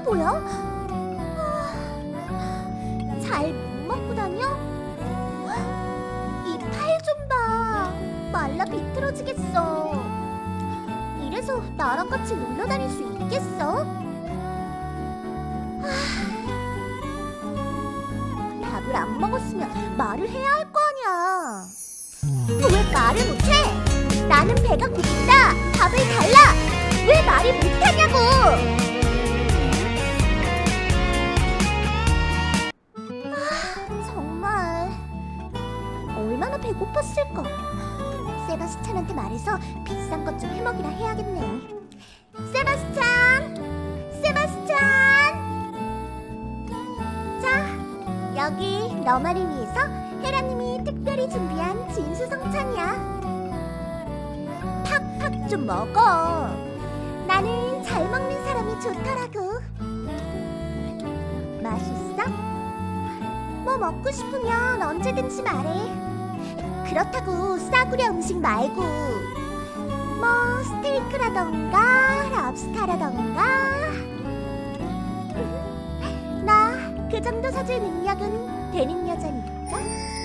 뭐야? 잘 못 먹고 다녀? 이 팔 좀 봐. 말라 비틀어지겠어. 이래서 나랑 같이 놀러 다닐 수 있겠어? 밥을 안 먹었으면 말을 해야 할 거 아니야. 왜 말을 못해? 나는 배가 고프다. 밥을 달라. 왜 말을 못하냐고. 정말 얼마나 배고팠을까. 세바스찬한테 말해서 비싼 것 좀 해먹이라 해야겠네. 세바스찬! 세바스찬! 자, 여기 너만을 위해서 헤라님이 특별히 준비한 진수성찬이야. 팍팍 좀 먹어. 나는 잘 먹는 사람이 좋더라고. 맛있어? 뭐 먹고 싶으면 언제든지 말해. 그렇다고 싸구려 음식 말고 뭐 스테이크라던가 랍스타라던가. 나 그 정도 사줄 능력은 되는 여자니까.